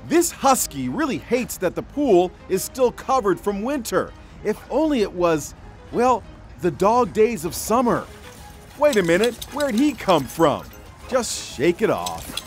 This husky really hates that the pool is still covered from winter. If only it was, well, the dog days of summer. Wait a minute, where'd he come from? Just shake it off.